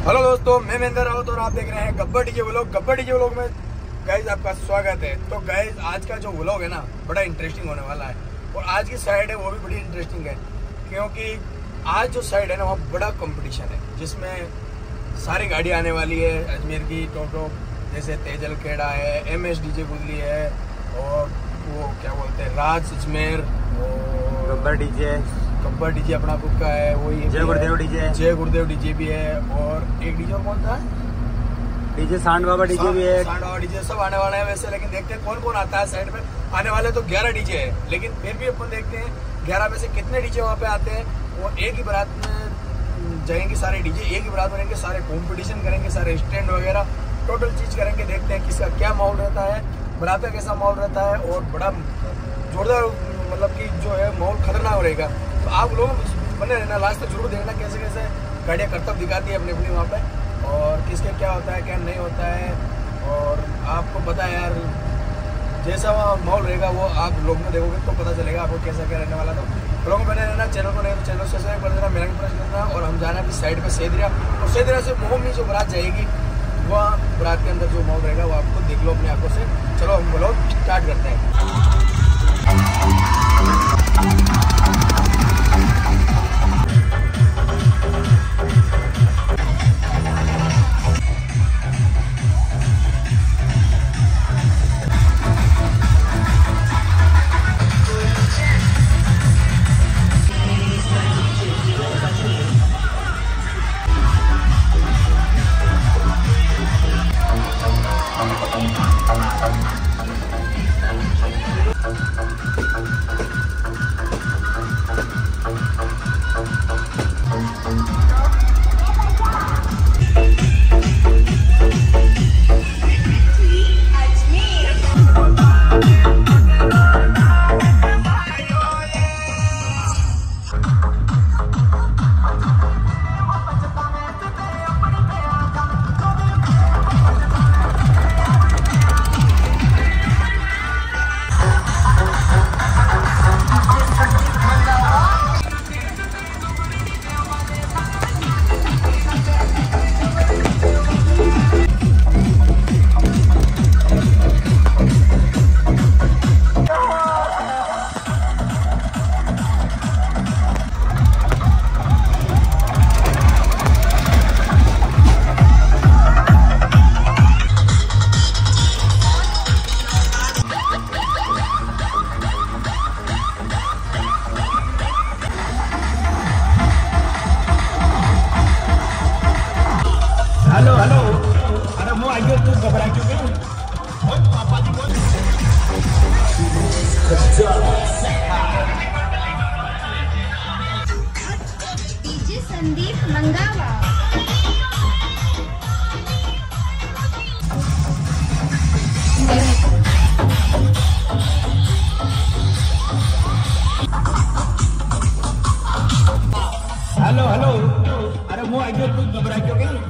Hello दोस्तों, मैं महेंद्र रावत और आप देख रहे हैं Gabbar DJ vlog. Gabbar DJ vlog में गाइज आपका स्वागत है। तो गाइज आज का जो व्लॉग है ना, बड़ा इंटरेस्टिंग होने वाला है। और आज की साइड है वो भी बड़ी इंटरेस्टिंग है, क्योंकि आज जो साइड है ना वहाँ बड़ा कंपटीशन है, जिसमें सारी गाड़ी आने वाली है। अजमेर की टोटो जैसे तेजल खेड़ा है, MS डीजे गुजली है, और वो क्या बोलते हैं राज अजमेर, और गब्बर डीजे अपना खुद का है, वही जय गुरुदेव डीजे भी है। और एक डीजे कौन था, डीजे सांड बाबा डीजे भी है, सांड बाबा डीजे सब आने वाला है वैसे। लेकिन देखते हैं कौन कौन आता है साइड में। आने वाले तो 11 डीजे है, लेकिन फिर भी अपन देखते हैं 11 में से कितने डीजे वहाँ पे आते हैं। वो एक ही बारात में जाएंगे सारे डीजे, एक ही बारात बनेंगे, सारे कॉम्पिटिशन करेंगे, सारे स्टैंड वगैरह टोटल चीज करेंगे। देखते हैं किसका क्या माहौल रहता है, बारात का कैसा माहौल रहता है, और बड़ा जोरदार मतलब कि जो है माहौल खतरनाक रहेगा। तो आप लोग बने रहना, लास्ट तक जरूर देखना कैसे कैसे गाड़ियाँ कर्तव्य दिखाती है अपनी अपनी वहाँ पे, और किसके क्या होता है क्या नहीं होता है। और आपको पता है यार, जैसा वहाँ माहौल रहेगा वो आप लोग में देखोगे तो पता चलेगा आपको कैसा क्या रहने वाला। तो लोगों में बने रहना, चैनल को नहीं तो चैनल सब्सक्राइब कर देना, मेरा प्रेस करना। और हम जाना अभी साइड पे सेदरिया, और सेदरिया से मोहम्मी जो बारात जाएगी, वहाँ बारात के अंदर जो माहौल रहेगा वो आपको देख लो अपनी आंखों से। चलो हम व्लॉग स्टार्ट करते हैं। हेलो हेलो, अरे वो आइए, तू घबरा क्यों गई? पापा जी बोल डीजे संदीप मंगावा। हेलो हेलो, अरे वो आइए, तू घबरा क्यों गई?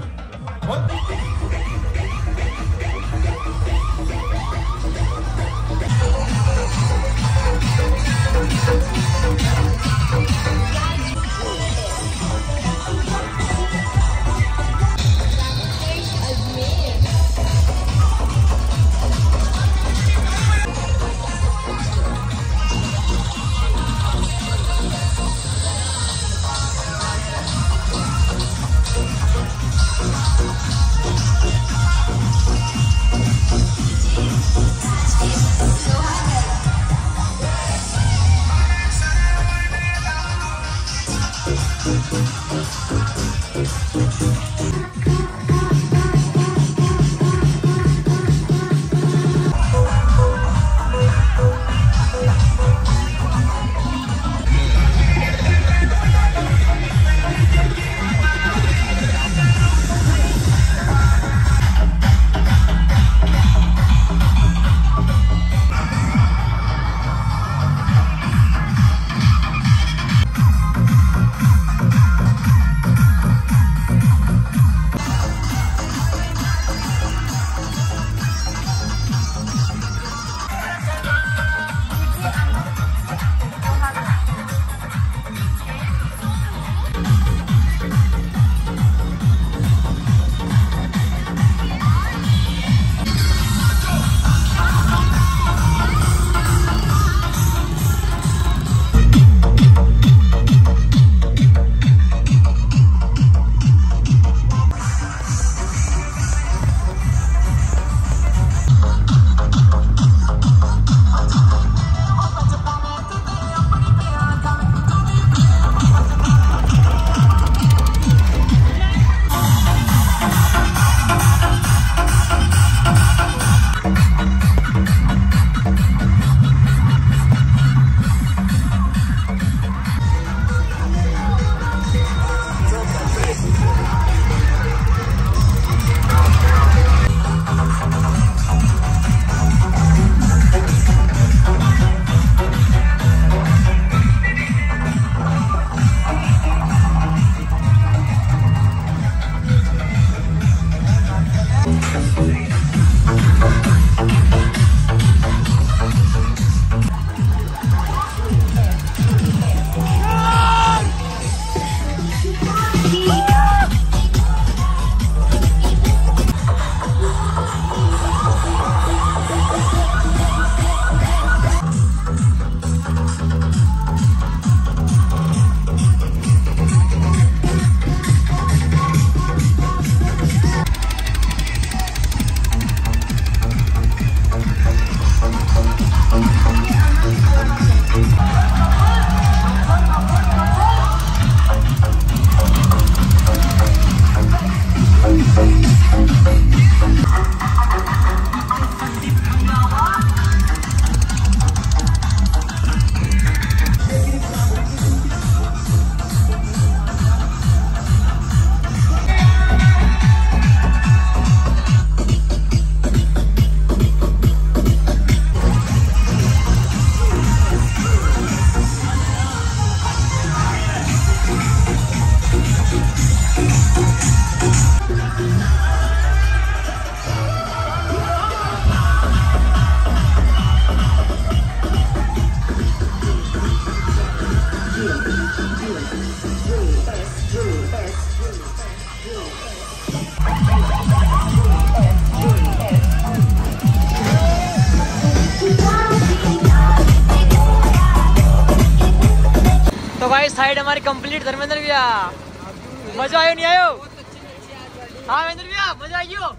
साइड हमारी कंप्लीट। धर्मेंद्र भैया मजा आयो नहीं आयो? हाँ महेंद्र भैया मजा आइयो?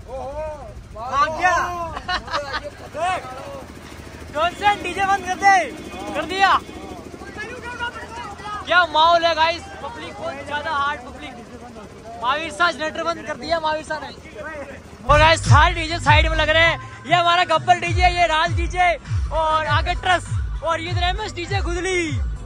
कौन से डीजे बंद कर दे? कर दिया? क्या माहौल है गाइस, पब्लिक बहुत ज्यादा hard public. Mahavir Shah generator बंद कर दिया महावीर शाह ने। और गाइस सारे डीजे साइड में लग रहे हैं। ये हमारा गब्बर डीजे, ये राज डीजे और आगे ट्रस और ये एमएस डीजे गुदली।